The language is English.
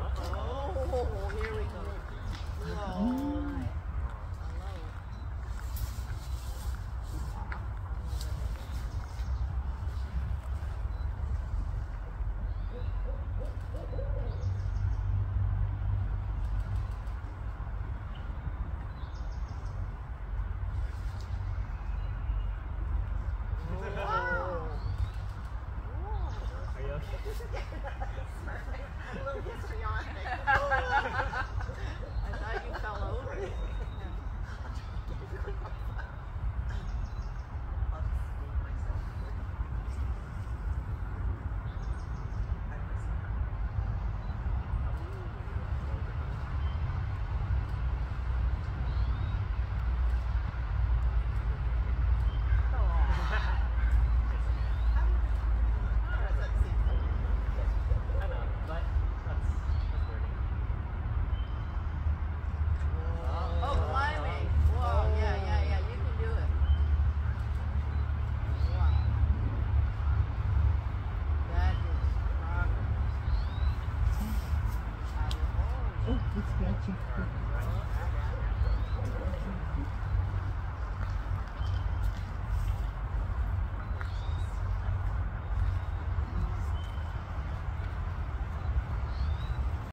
Oh, here we go. Whoa. A little histrionic. I thought you fell over. Oh, it's scratchy.